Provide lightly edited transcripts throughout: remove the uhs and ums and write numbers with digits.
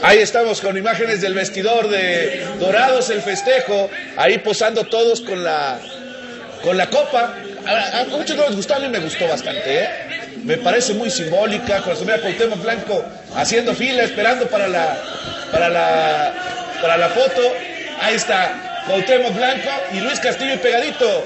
Ahí estamos con imágenes del vestidor de Dorados, el festejo, ahí posando todos con la copa. A muchos no les gustó, a mí me gustó bastante, ¿eh? Me parece muy simbólica, con la Cuauhtémoc Blanco haciendo fila, esperando para la foto. Ahí está Cuauhtémoc Blanco y Luis Castillo y pegadito.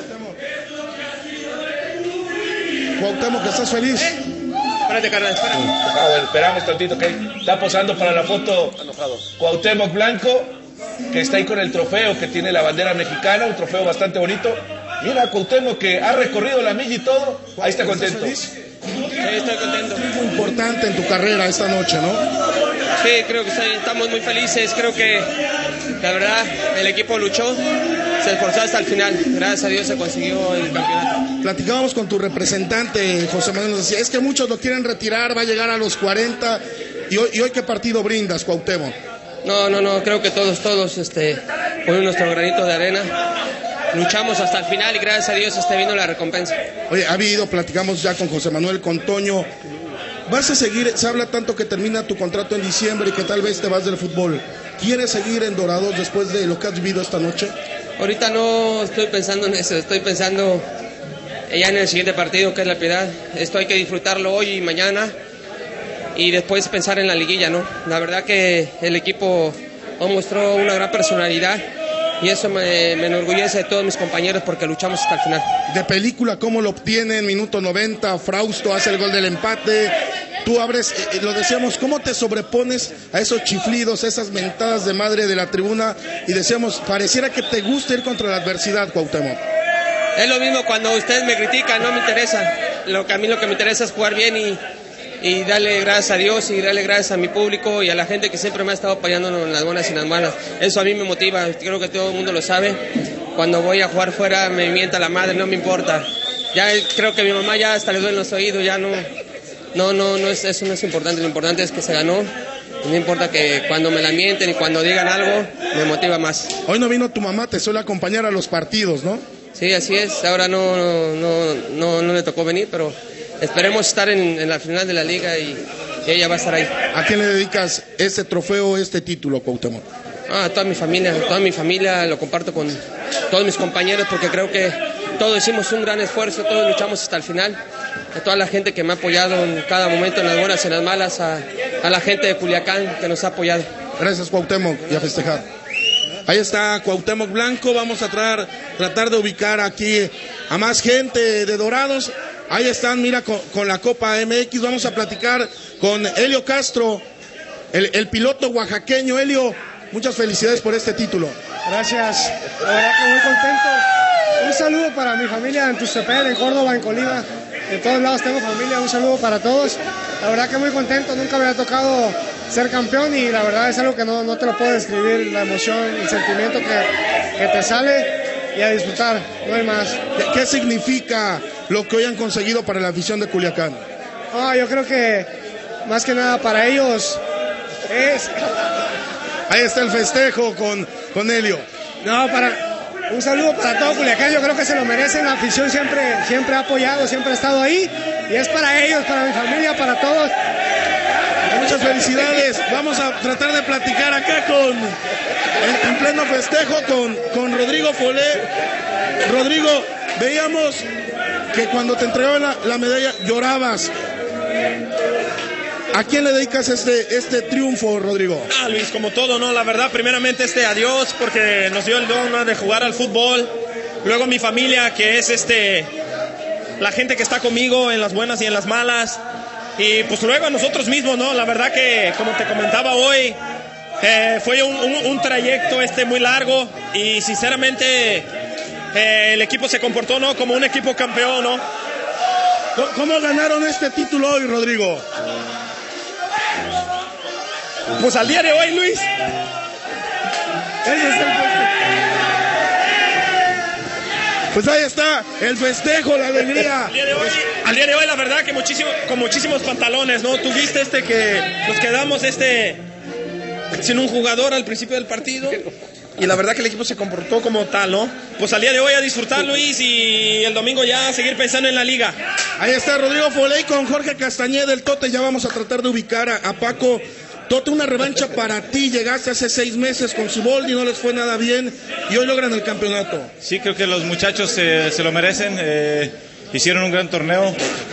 Cuauhtémoc, ¿estás feliz? Espérate, carnal, espera. Bueno, esperamos tantito, que está posando para la foto Cuauhtémoc Blanco, que está ahí con el trofeo que tiene la bandera mexicana, un trofeo bastante bonito. Mira, Cuauhtémoc, que ha recorrido la milla y todo, ahí está contento. Sí, estoy contento. Muy importante en tu carrera esta noche, ¿no? Sí, creo que estamos muy felices. Creo que, la verdad, el equipo luchó, se esforzó hasta el final. Gracias a Dios se consiguió el campeonato. Platicábamos con tu representante, José Manuel, nos decía, es que muchos lo quieren retirar, va a llegar a los 40. ¿Y hoy qué partido brindas, Cuauhtémoc? No, creo que todos, ponemos nuestro granito de arena. Luchamos hasta el final y gracias a Dios vino la recompensa. Oye, platicamos ya con José Manuel, con Toño. ¿Vas a seguir? Se habla tanto que termina tu contrato en diciembre y que tal vez te vas del fútbol. ¿Quieres seguir en Dorados después de lo que has vivido esta noche? Ahorita no estoy pensando en eso, estoy pensando ya en el siguiente partido, que es La Piedad. Esto hay que disfrutarlo hoy y mañana y después pensar en la liguilla, ¿no? La verdad que el equipo mostró una gran personalidad y eso me enorgullece de todos mis compañeros porque luchamos hasta el final. De película, ¿cómo lo obtienen? Minuto 90, Frausto hace el gol del empate. Tú abres, lo decíamos, ¿cómo te sobrepones a esos chiflidos, esas mentadas de madre de la tribuna? Y decíamos, pareciera que te gusta ir contra la adversidad, Cuauhtémoc. Es lo mismo cuando ustedes me critican, no me interesa. A mí lo que me interesa es jugar bien y darle gracias a Dios y darle gracias a mi público y a la gente que siempre me ha estado apoyando en las buenas y en las malas. Eso a mí me motiva, creo que todo el mundo lo sabe. Cuando voy a jugar fuera me mienta la madre, no me importa. Ya creo que mi mamá ya hasta le duele los oídos, ya no, eso no es importante, lo importante es que se ganó. No importa que cuando me la mienten y cuando digan algo, me motiva más. Hoy no vino tu mamá, te suele acompañar a los partidos, ¿no? Sí, así es, ahora no le tocó venir, pero esperemos estar en la final de la liga y ella va a estar ahí. ¿A quién le dedicas este trofeo, este título, Cuauhtémoc? A toda mi familia, lo comparto con todos mis compañeros porque creo que todos hicimos un gran esfuerzo, todos luchamos hasta el final. A toda la gente que me ha apoyado en cada momento, en las buenas y en las malas, a la gente de Culiacán que nos ha apoyado. Gracias, Cuauhtémoc, y a festejar. Ahí está Cuauhtémoc Blanco, vamos a tratar de ubicar aquí a más gente de Dorados. Ahí están, mira, con la Copa MX, vamos a platicar con Helio Castro, el piloto oaxaqueño. Helio, muchas felicidades por este título. Gracias, la verdad que muy contento. Un saludo para mi familia en Tuxtepec, en Córdoba, en Colima, de todos lados tengo familia, un saludo para todos. La verdad que muy contento, nunca me había tocado ser campeón y la verdad es algo que no te lo puedo describir, la emoción, el sentimiento que te sale y a disfrutar, no hay más. ¿Qué significa lo que hoy han conseguido para la afición de Culiacán? Yo creo que más que nada para ellos es... Ahí está el festejo con Helio. Un saludo para todo Culiacán, yo creo que se lo merecen, la afición siempre ha apoyado, siempre ha estado ahí y es para ellos, para mi familia, para todos. Muchas felicidades. Vamos a tratar de platicar acá en pleno festejo con Rodrigo Folé. Rodrigo, veíamos que cuando te entregaban la medalla llorabas. ¿A quién le dedicas este triunfo, Rodrigo? Luis, como todo, ¿no? La verdad, primeramente adiós, porque nos dio el don de jugar al fútbol. Luego mi familia, que es la gente que está conmigo en las buenas y en las malas. Y pues luego a nosotros mismos, ¿no? La verdad que, como te comentaba hoy, fue un trayecto muy largo y sinceramente el equipo se comportó, ¿no? Como un equipo campeón, ¿no? ¿Cómo ganaron este título hoy, Rodrigo? Pues al día de hoy, Luis. Pues ahí está el festejo, la alegría. Al día de hoy, la verdad que con muchísimos pantalones, ¿no? Tú viste que nos quedamos sin un jugador al principio del partido. Y la verdad que el equipo se comportó como tal, ¿no? Pues al día de hoy a disfrutar, Luis, y el domingo ya a seguir pensando en la liga. Ahí está Rodrigo Foley con Jorge Castañeda, del Tote. Ya vamos a tratar de ubicar a Paco Tote, una revancha para ti. Llegaste hace 6 meses con Siboldi, no les fue nada bien y hoy logran el campeonato. Sí, creo que los muchachos se lo merecen. Hicieron un gran torneo.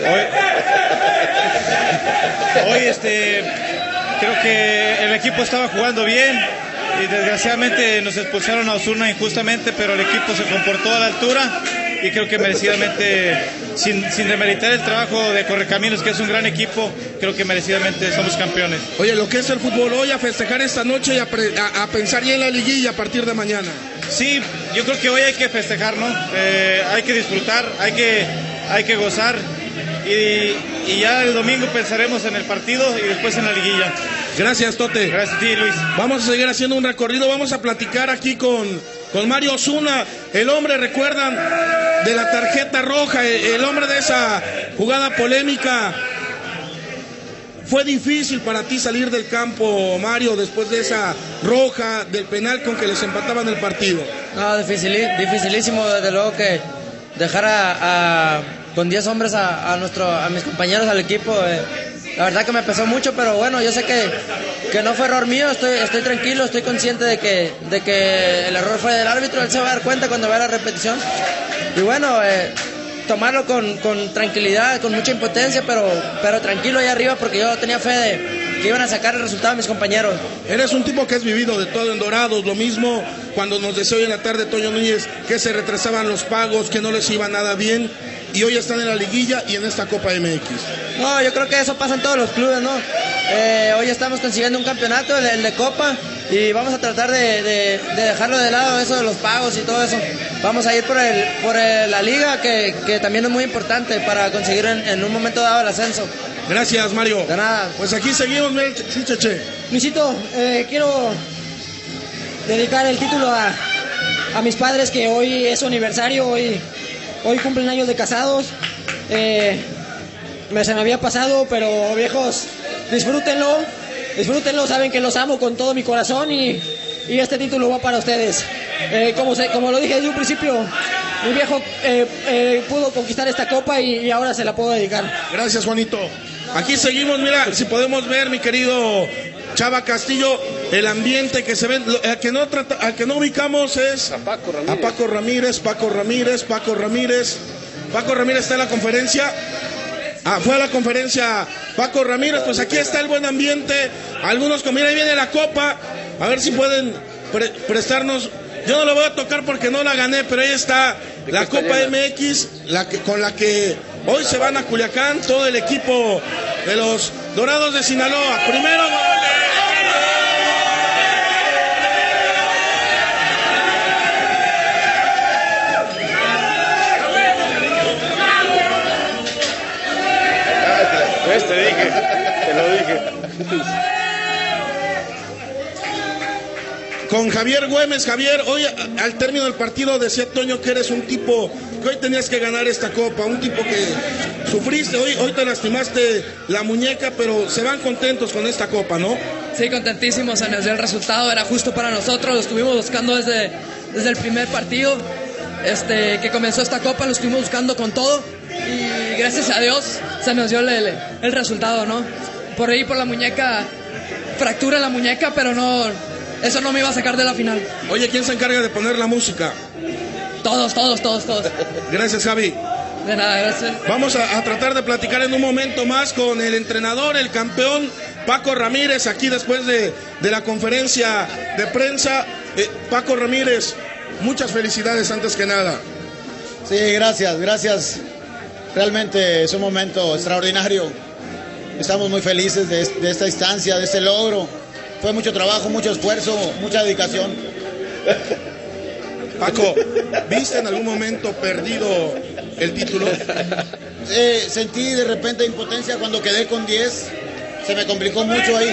Hoy creo que el equipo estaba jugando bien y desgraciadamente nos expulsaron a Osuna injustamente, pero el equipo se comportó a la altura y creo que merecidamente, sin demeritar el trabajo de Correcaminos, que es un gran equipo, creo que merecidamente somos campeones. Oye, lo que es el fútbol hoy, a festejar esta noche y a pensar ya en la liguilla a partir de mañana. Sí, yo creo que hoy hay que festejar, ¿no? Hay que disfrutar, hay que gozar y ya el domingo pensaremos en el partido y después en la liguilla. Gracias, Tote. Gracias a ti, Luis. Vamos a seguir haciendo un recorrido, vamos a platicar aquí con Mario Osuna, el hombre, recuerdan, de la tarjeta roja, el hombre de esa jugada polémica. ¿Fue difícil para ti salir del campo, Mario, después de esa roja, del penal con que les empataban el partido? No, dificilísimo, desde luego, que dejar con 10 hombres a mis compañeros, al equipo. La verdad que me pesó mucho, pero bueno, yo sé que no fue error mío, estoy tranquilo, estoy consciente de que el error fue del árbitro, él se va a dar cuenta cuando vea la repetición. Y bueno, tomarlo con tranquilidad, con mucha impotencia, pero tranquilo ahí arriba, porque yo tenía fe de que iban a sacar el resultado de mis compañeros. Eres un tipo que has vivido de todo en Dorados, lo mismo cuando nos decía hoy en la tarde Toño Núñez que se retrasaban los pagos, que no les iba nada bien, y hoy están en la liguilla y en esta Copa MX. No, yo creo que eso pasa en todos los clubes, ¿no? Hoy estamos consiguiendo un campeonato, el de Copa, y vamos a tratar de dejarlo de lado, eso de los pagos y todo eso. Vamos a ir por la liga, que también es muy importante para conseguir en un momento dado el ascenso. Gracias, Mario. De nada. Pues aquí seguimos, sí, Cheche. Luisito, quiero dedicar el título a mis padres, que hoy es su aniversario, hoy cumplen años de casados. Se me había pasado, pero viejos, disfrútenlo, saben que los amo con todo mi corazón y este título va para ustedes. Como lo dije desde un principio, mi viejo pudo conquistar esta copa y ahora se la puedo dedicar. Gracias, Juanito. Aquí seguimos, mira, si podemos ver, mi querido Chava Castillo, el ambiente que se ve. Al que no ubicamos es a Paco Ramírez. Paco Ramírez está en la conferencia. Fue a la conferencia Paco Ramírez. Pues aquí está el buen ambiente. Algunos, mira, ahí viene la copa. A ver si pueden prestarnos. Yo no lo voy a tocar porque no la gané, pero ahí está la Copa MX, con la que hoy se van a Culiacán todo el equipo de los Dorados de Sinaloa. Primero gol. Te lo dije. Con Javier Güemes. Javier, hoy al término del partido decía Toño que eres un tipo que hoy tenías que ganar esta copa, un tipo que sufriste, hoy te lastimaste la muñeca, pero se van contentos con esta copa, ¿no? Sí, contentísimos, se nos dio el resultado, era justo para nosotros, lo estuvimos buscando desde el primer partido que comenzó esta copa, lo estuvimos buscando con todo y gracias a Dios se nos dio el resultado, ¿no? Por ahí, por la muñeca, fractura la muñeca, pero no, eso no me iba a sacar de la final. Oye, ¿quién se encarga de poner la música? Todos. Gracias, Javi. De nada, gracias. Vamos a tratar de platicar en un momento más con el entrenador, el campeón, Paco Ramírez, aquí después de la conferencia de prensa. Paco Ramírez, muchas felicidades antes que nada. Sí, gracias. Realmente es un momento extraordinario. Estamos muy felices de esta instancia, de este logro. Fue mucho trabajo, mucho esfuerzo, mucha dedicación. Paco, ¿viste en algún momento perdido el título? Sentí de repente impotencia cuando quedé con 10. Se me complicó mucho ahí.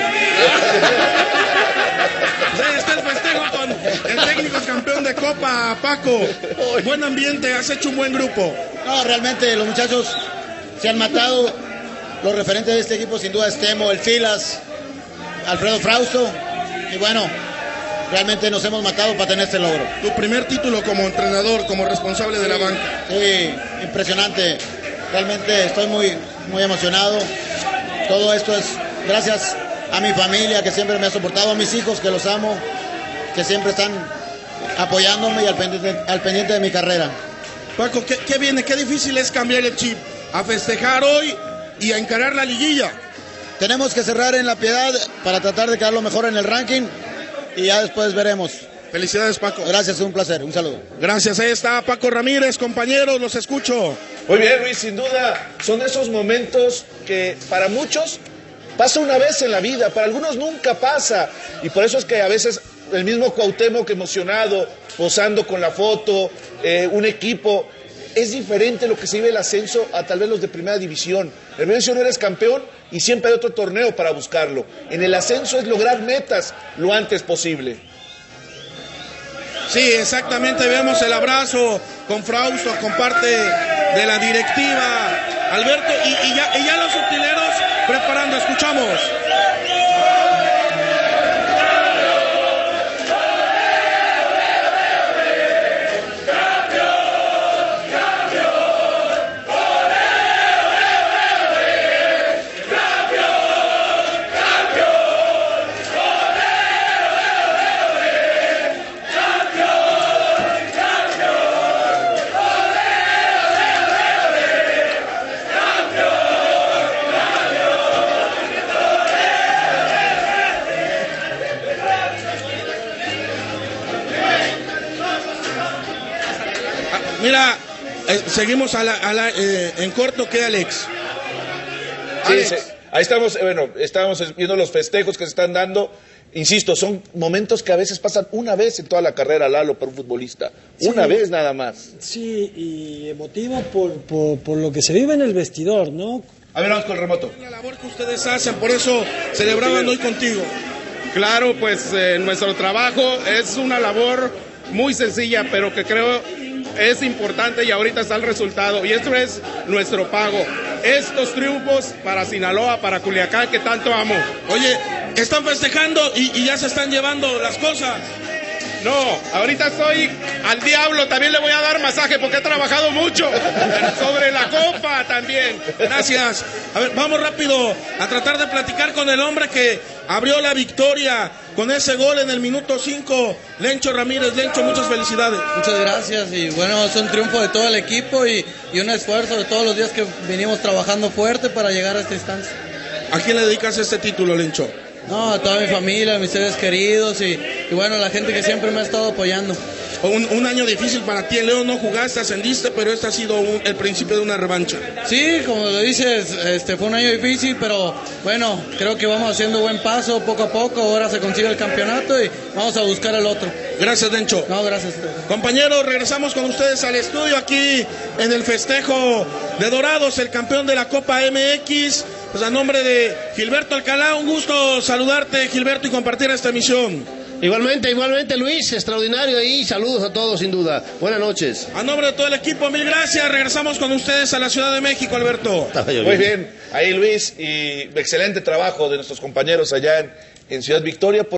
Ahí está el festejo con el técnico campeón de Copa, Paco. Buen ambiente, has hecho un buen grupo. No, realmente los muchachos se han matado. Los referentes de este equipo sin duda es Temo, el Filas, Alfredo Frausto. Y bueno, realmente nos hemos matado para tener este logro. Tu primer título como entrenador, como responsable de la banca. Sí, impresionante. Realmente estoy muy emocionado. Todo esto es gracias a mi familia que siempre me ha soportado, a mis hijos que los amo, que siempre están apoyándome y al pendiente de mi carrera. Paco, ¿qué viene? Qué difícil es cambiar el chip, a festejar hoy y a encarar la liguilla. Tenemos que cerrar en La Piedad para tratar de quedar lo mejor en el ranking y ya después veremos. Felicidades, Paco. Gracias, un placer, un saludo. Gracias, ahí está Paco Ramírez, compañeros, los escucho. Muy bien, Luis, sin duda son esos momentos que para muchos pasa una vez en la vida, para algunos nunca pasa, y por eso es que a veces el mismo Cuauhtémoc emocionado, posando con la foto, un equipo, es diferente lo que se vive el ascenso a tal vez los de primera división. En primera división eres campeón y siempre hay otro torneo para buscarlo. En el ascenso es lograr metas lo antes posible. Sí, exactamente, vemos el abrazo con Frausto, con parte de la directiva, Alberto, y ya los utileros preparando, escuchamos. Mira, seguimos en corto, ¿qué, Alex? Sí, ahí estamos, estamos viendo los festejos que se están dando. Insisto, son momentos que a veces pasan una vez en toda la carrera, Lalo, para un futbolista. Sí, una vez nada más. Sí, y emotivo por lo que se vive en el vestidor, ¿no? A ver, vamos con el remoto. La labor que ustedes hacen, por eso celebraban hoy contigo. Claro, pues nuestro trabajo es una labor muy sencilla, pero que creo es importante y ahorita está el resultado. Y esto es nuestro pago. Estos triunfos para Sinaloa, para Culiacán, que tanto amo. Oye, están festejando y ya se están llevando las cosas. No, ahorita estoy al diablo, también le voy a dar masaje porque he trabajado mucho sobre la copa también. Gracias. A ver, vamos rápido a tratar de platicar con el hombre que abrió la victoria con ese gol en el minuto 5, Lencho Ramírez. Lencho, muchas felicidades. Muchas gracias y bueno, es un triunfo de todo el equipo y un esfuerzo de todos los días que venimos trabajando fuerte para llegar a esta instancia. ¿A quién le dedicas este título, Lencho? No, a toda mi familia, a mis seres queridos y bueno, la gente que siempre me ha estado apoyando. Un año difícil para ti, en León no jugaste, ascendiste, pero este ha sido el principio de una revancha. Sí, como lo dices, fue un año difícil, pero bueno, creo que vamos haciendo buen paso poco a poco, ahora se consigue el campeonato y vamos a buscar el otro. Gracias, Lencho. No, gracias. Compañeros, regresamos con ustedes al estudio aquí en el festejo de Dorados, el campeón de la Copa MX. Pues a nombre de Gilberto Alcalá, un gusto saludarte, Gilberto, y compartir esta emisión. Igualmente, Luis, extraordinario y saludos a todos sin duda. Buenas noches. A nombre de todo el equipo, mil gracias. Regresamos con ustedes a la Ciudad de México, Alberto. Muy bien, ahí Luis, y excelente trabajo de nuestros compañeros allá en Ciudad Victoria.